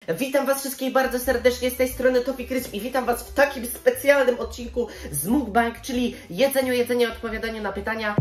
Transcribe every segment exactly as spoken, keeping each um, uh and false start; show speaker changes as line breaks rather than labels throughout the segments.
Witam was wszystkich bardzo serdecznie z tej strony Tofi Crisp i witam was w takim specjalnym odcinku z Mukbang, czyli jedzeniu, jedzenie, odpowiadaniu na pytania.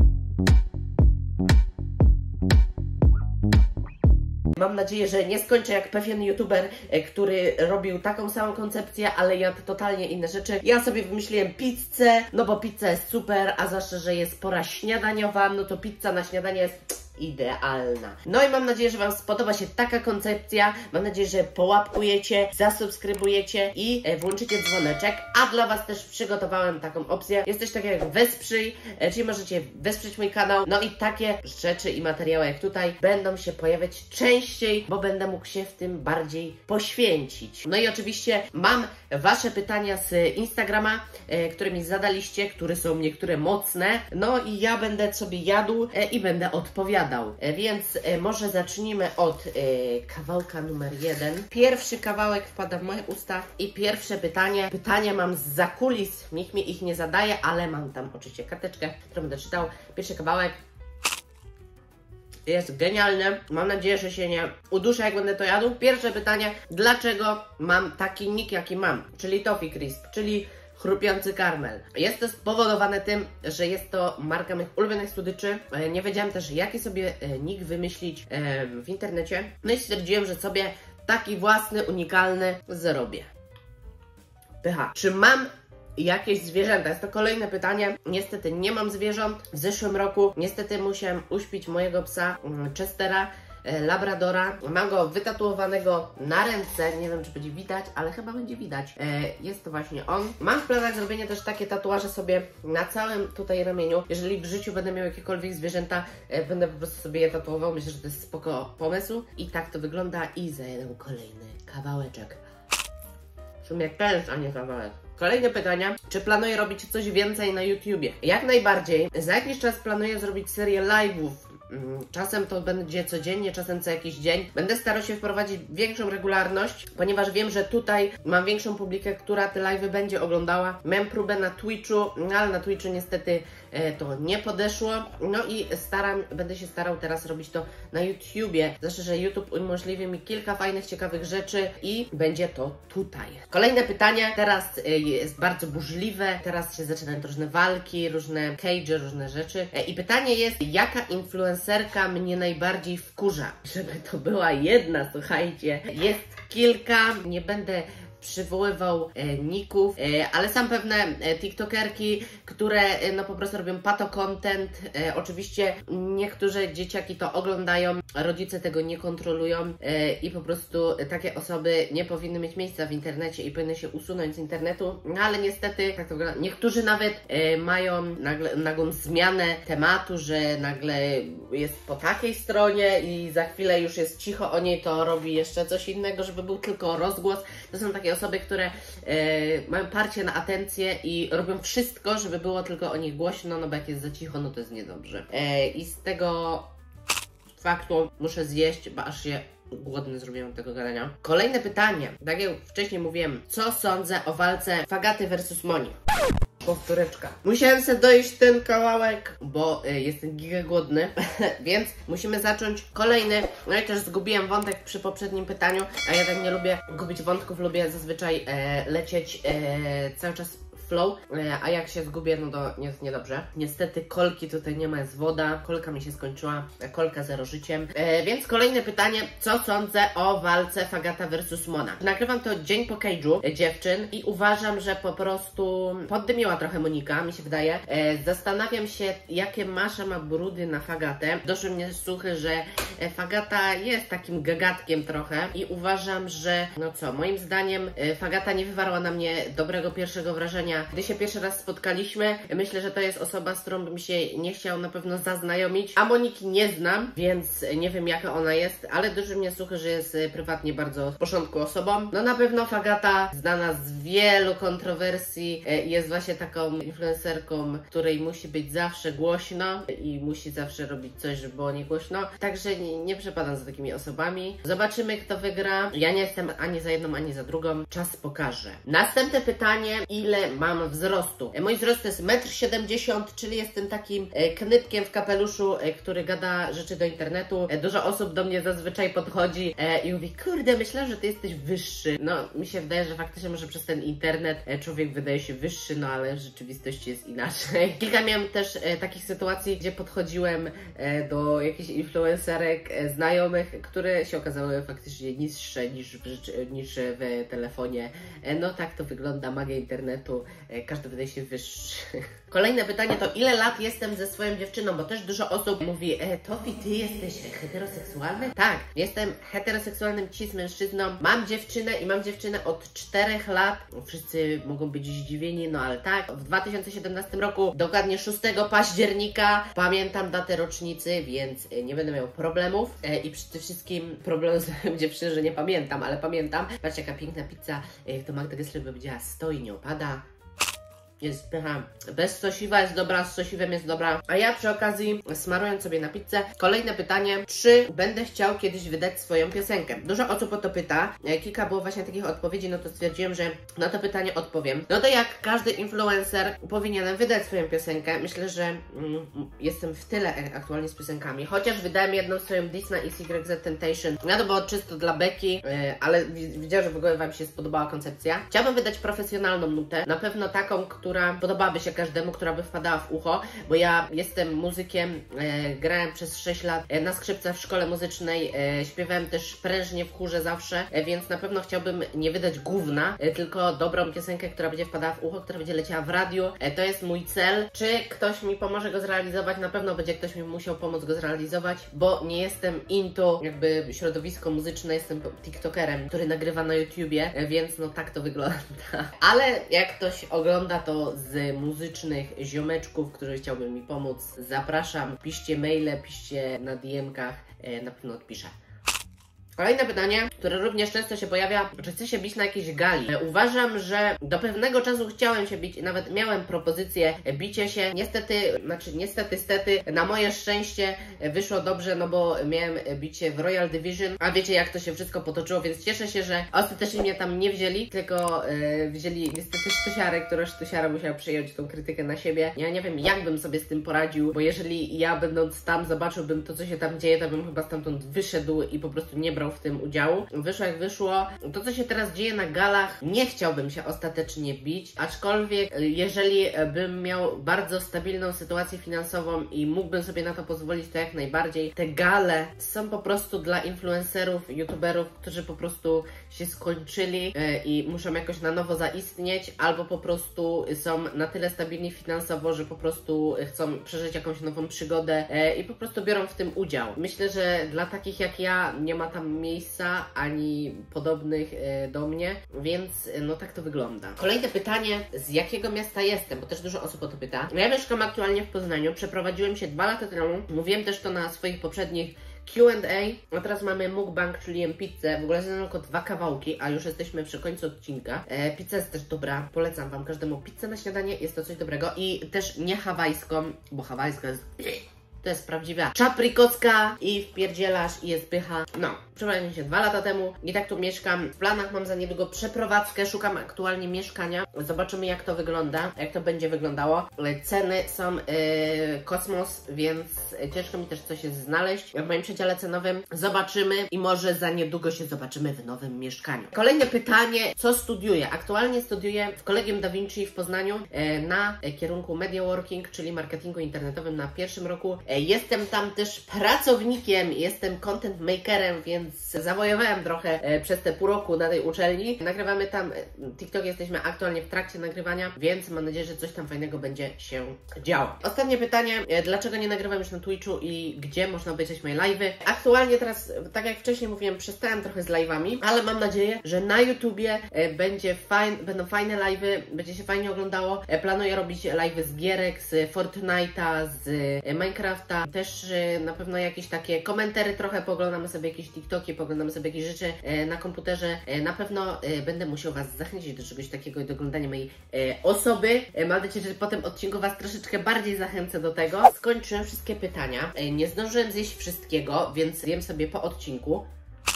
Mam nadzieję, że nie skończę jak pewien youtuber, który robił taką samą koncepcję, ale jadł totalnie inne rzeczy. Ja sobie wymyśliłem pizzę, no bo pizza jest super, a zwłaszcza, że jest pora śniadaniowa, no to pizza na śniadanie jest idealna. No i mam nadzieję, że wam spodoba się taka koncepcja. Mam nadzieję, że połapkujecie, zasubskrybujecie i włączycie dzwoneczek. A dla was też przygotowałem taką opcję. Jest coś takiego jak wesprzyj, czyli możecie wesprzeć mój kanał. No i takie rzeczy i materiały jak tutaj będą się pojawiać częściej, bo będę mógł się w tym bardziej poświęcić. No i oczywiście mam wasze pytania z Instagrama, które mi zadaliście, które są niektóre mocne. No i ja będę sobie jadł i będę odpowiadał. Więc może zacznijmy od e, kawałka numer jeden. Pierwszy kawałek wpada w moje usta i pierwsze pytanie. Pytanie mam z zakulis, nikt mi ich nie zadaje, ale mam tam oczywiście karteczkę, którą będę czytał. Pierwszy kawałek jest genialny. Mam nadzieję, że się nie uduszę, jak będę to jadł. Pierwsze pytanie, dlaczego mam taki nick, jaki mam? Czyli Tofi Crisp, czyli chrupiący karmel. Jest to spowodowane tym, że jest to marka moich ulubionych słodyczy. Nie wiedziałem też, jaki sobie nick wymyślić w internecie. No i stwierdziłem, że sobie taki własny, unikalny zrobię. Pycha. Czy mam jakieś zwierzęta? Jest to kolejne pytanie. Niestety nie mam zwierząt. W zeszłym roku niestety musiałem uśpić mojego psa Chestera, labradora. Mam go wytatuowanego na ręce. Nie wiem, czy będzie widać, ale chyba będzie widać. Jest to właśnie on. Mam w planach zrobienie też takie tatuaże sobie na całym tutaj ramieniu. Jeżeli w życiu będę miał jakiekolwiek zwierzęta, będę po prostu sobie je tatuował. Myślę, że to jest spoko pomysł. I tak to wygląda. I zajedę kolejny kawałeczek. W sumie też, a nie kawałek. Kolejne pytania. Czy planuję robić coś więcej na YouTubie? Jak najbardziej. Za jakiś czas planuję zrobić serię live'ów. Czasem to będzie codziennie, czasem co jakiś dzień. Będę starał się wprowadzić większą regularność, ponieważ wiem, że tutaj mam większą publikę, która te live'y będzie oglądała. Miałem próbę na Twitchu, ale na Twitchu niestety e, to nie podeszło. No i staram, będę się starał teraz robić to na YouTubie. Zresztą, że YouTube umożliwi mi kilka fajnych, ciekawych rzeczy i będzie to tutaj. Kolejne pytanie. Teraz e, jest bardzo burzliwe. Teraz się zaczynają różne walki, różne cage, różne rzeczy. E, I pytanie jest, jaka influencerka mnie najbardziej wkurza? Żeby to była jedna, słuchajcie. Jest kilka, nie będę przywoływał e, ników, e, ale są pewne e, tiktokerki, które e, no po prostu robią pato content. E, oczywiście niektóre dzieciaki to oglądają, rodzice tego nie kontrolują e, i po prostu takie osoby nie powinny mieć miejsca w internecie i powinny się usunąć z internetu, no ale niestety tak to wygląda. Niektórzy nawet e, mają nagle, nagłą zmianę tematu, że nagle jest po takiej stronie i za chwilę już jest cicho o niej, to robi jeszcze coś innego, żeby był tylko rozgłos. To są takie osoby, które e, mają parcie na atencję i robią wszystko, żeby było tylko o nich głośno, no bo jak jest za cicho, no to jest niedobrze. E, I z tego faktu muszę zjeść, bo aż się głodny zrobiłem tego gadania. Kolejne pytanie, tak jak wcześniej mówiłem, co sądzę o walce Fagaty versus Moni? Powtóreczka. Musiałem sobie dojść ten kawałek, bo y, jestem giga głodny, więc musimy zacząć kolejny. No i też zgubiłem wątek przy poprzednim pytaniu, a ja tak nie lubię gubić wątków, lubię zazwyczaj e, lecieć e, cały czas flow, a jak się zgubię, no to jest niedobrze. Niestety kolki tutaj nie ma, jest woda, kolka mi się skończyła, kolka zero życiem. E, więc kolejne pytanie, co sądzę o walce Fagata versus Mona? Nagrywam to dzień po cage'u dziewczyn i uważam, że po prostu poddymiła trochę Monika, mi się wydaje. E, zastanawiam się, jakie Masza ma brudy na Fagatę. Doszły mnie słuchy, że Fagata jest takim gagatkiem trochę i uważam, że no co, moim zdaniem Fagata nie wywarła na mnie dobrego pierwszego wrażenia. Gdy się pierwszy raz spotkaliśmy, myślę, że to jest osoba, z którą bym się nie chciał na pewno zaznajomić, a Moniki nie znam, więc nie wiem, jaka ona jest, ale duży mnie słuchy, że jest prywatnie bardzo w porządku osobą. No na pewno Fagata znana z wielu kontrowersji, jest właśnie taką influencerką, której musi być zawsze głośno i musi zawsze robić coś, żeby było nie głośno, także nie, nie przepadam za takimi osobami. Zobaczymy, kto wygra. Ja nie jestem ani za jedną, ani za drugą. Czas pokaże. Następne pytanie, ile ma mam wzrostu. Mój wzrost to jest metr siedemdziesiąt, czyli jestem takim knypkiem w kapeluszu, który gada rzeczy do internetu. Dużo osób do mnie zazwyczaj podchodzi i mówi, kurde, myślę, że ty jesteś wyższy. No, mi się wydaje, że faktycznie może przez ten internet człowiek wydaje się wyższy, no ale w rzeczywistości jest inaczej. Kilka miałem też takich sytuacji, gdzie podchodziłem do jakichś influencerek znajomych, które się okazały faktycznie niższe niż w, niż w telefonie. No tak to wygląda, magia internetu. Każdy wydaje się wyższy. Kolejne pytanie to, ile lat jestem ze swoją dziewczyną, bo też dużo osób mówi, e, Tofi, ty jesteś heteroseksualny? Tak, jestem heteroseksualnym cis mężczyzną, mam dziewczynę i mam dziewczynę od czterech lat. Wszyscy mogą być zdziwieni, no ale tak. W dwa tysiące siedemnastym roku, dokładnie szóstego października, pamiętam datę rocznicy, więc nie będę miał problemów. E, I przede wszystkim problem z moją dziewczyną, że nie pamiętam, ale pamiętam. Patrzcie, jaka piękna pizza, jak to Magda Gessler by powiedziała, stoi, nie opada. Jest pycha. Bez sosiwa jest dobra, z sosiwem jest dobra. A ja przy okazji, smarując sobie na pizzę, kolejne pytanie, czy będę chciał kiedyś wydać swoją piosenkę? Dużo osób o to pyta. Kilka było właśnie takich odpowiedzi, no to stwierdziłem, że na to pytanie odpowiem. No to jak każdy influencer powinienem wydać swoją piosenkę. Myślę, że mm, jestem w tyle aktualnie z piosenkami. Chociaż wydałem jedną swoją Diss na X Y Z Temptation. No to było czysto dla beki, yy, ale widziałem, że w ogóle Wam się spodobała koncepcja. Chciałabym wydać profesjonalną nutę. Na pewno taką, która która podobałaby się każdemu, która by wpadała w ucho, bo ja jestem muzykiem, e, grałem przez sześć lat e, na skrzypcach w szkole muzycznej, e, śpiewałem też prężnie w chórze zawsze, e, więc na pewno chciałbym nie wydać gówna, e, tylko dobrą piosenkę, która będzie wpadała w ucho, która będzie leciała w radiu. E, to jest mój cel. Czy ktoś mi pomoże go zrealizować? Na pewno będzie ktoś mi musiał pomóc go zrealizować, bo nie jestem into jakby środowisko muzyczne, jestem tiktokerem, który nagrywa na YouTubie, e, więc no tak to wygląda. Ale jak ktoś ogląda to z muzycznych ziomeczków, którzy chciałby mi pomóc, zapraszam, piszcie maile, piszcie na D M-kach, e, na pewno odpiszę. Kolejne pytanie, które również często się pojawia, czy chcę się bić na jakiejś gali? E, uważam, że do pewnego czasu chciałem się bić, nawet miałem propozycję bicia się. Niestety, znaczy niestety, stety, na moje szczęście wyszło dobrze, no bo miałem bicie w Royal Division, a wiecie jak to się wszystko potoczyło, więc cieszę się, że ostatecznie mnie tam nie wzięli, tylko e, wzięli niestety Sztusiarę, która Sztusiara musiała przyjąć tą krytykę na siebie. Ja nie wiem, jak bym sobie z tym poradził, bo jeżeli ja będąc tam zobaczyłbym to, co się tam dzieje, to bym chyba stamtąd wyszedł i po prostu nie brał w tym udziału. Wyszło jak wyszło. To, co się teraz dzieje na galach, nie chciałbym się ostatecznie bić, aczkolwiek jeżeli bym miał bardzo stabilną sytuację finansową i mógłbym sobie na to pozwolić, to jak najbardziej. Te gale są po prostu dla influencerów, youtuberów, którzy po prostu się skończyli i muszą jakoś na nowo zaistnieć, albo po prostu są na tyle stabilni finansowo, że po prostu chcą przeżyć jakąś nową przygodę i po prostu biorą w tym udział. Myślę, że dla takich jak ja nie ma tam miejsca ani podobnych do mnie, więc no tak to wygląda. Kolejne pytanie, z jakiego miasta jestem, bo też dużo osób o to pyta. Ja mieszkam aktualnie w Poznaniu, przeprowadziłem się dwa lata temu, mówiłem też to na swoich poprzednich Q and A, a teraz mamy mukbang, czyli jem pizzę. W ogóle są tylko dwa kawałki, a już jesteśmy przy końcu odcinka. E, pizza jest też dobra, polecam Wam każdemu pizzę na śniadanie, jest to coś dobrego. I też nie hawajską, bo hawajska jest... To jest prawdziwa czaprikocka i wpierdzielasz i jest pycha. No, przeprowadziłem się dwa lata temu i tak tu mieszkam. W planach mam za niedługo przeprowadzkę, szukam aktualnie mieszkania. Zobaczymy jak to wygląda, jak to będzie wyglądało. Ceny są yy, kosmos, więc ciężko mi też coś jest znaleźć. W moim przedziale cenowym zobaczymy i może za niedługo się zobaczymy w nowym mieszkaniu. Kolejne pytanie, co studiuję? Aktualnie studiuję w Collegium Da Vinci w Poznaniu yy, na kierunku Media Working, czyli marketingu internetowym na pierwszym roku. Jestem tam też pracownikiem, jestem content makerem, więc zawojowałem trochę e, przez te pół roku na tej uczelni. Nagrywamy tam, e, TikTok jesteśmy aktualnie w trakcie nagrywania, więc mam nadzieję, że coś tam fajnego będzie się działo. Ostatnie pytanie, e, dlaczego nie nagrywam już na Twitchu i gdzie można obejrzeć moje live'y? Aktualnie teraz, tak jak wcześniej mówiłem, przestałem trochę z live'ami, ale mam nadzieję, że na YouTubie e, będzie fajn, będą fajne live'y, będzie się fajnie oglądało. E, planuję robić live'y z gierek, z Fortnite'a, z e, Minecraft. Też y, na pewno jakieś takie komentary, trochę poglądamy sobie jakieś TikToki, poglądamy sobie jakieś rzeczy y, na komputerze. Y, na pewno y, będę musiał Was zachęcić do czegoś takiego i do oglądania mojej y, osoby. Y, mam nadzieję, że po tym odcinku Was troszeczkę bardziej zachęcę do tego. Skończyłem wszystkie pytania. Y, nie zdążyłem zjeść wszystkiego, więc zjem sobie po odcinku.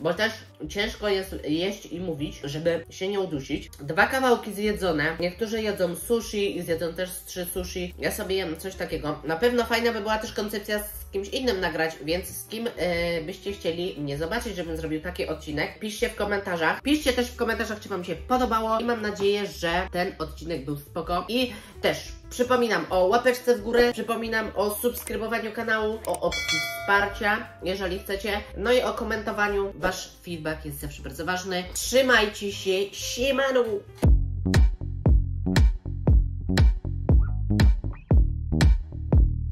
bo też ciężko jest jeść i mówić, żeby się nie udusić. Dwa kawałki zjedzone. Niektórzy jedzą sushi i zjedzą też z trzy sushi. Ja sobie jem coś takiego. Na pewno fajna by była też koncepcja z kimś innym nagrać, więc z kim yy, byście chcieli mnie zobaczyć, żebym zrobił taki odcinek. Piszcie w komentarzach. Piszcie też w komentarzach, czy Wam się podobało i mam nadzieję, że ten odcinek był spoko. I też przypominam o łapeczce w górę, przypominam o subskrybowaniu kanału, o opcji wsparcia, jeżeli chcecie, no i o komentowaniu. Wasz feedback jest zawsze bardzo ważny. Trzymajcie się, siemano!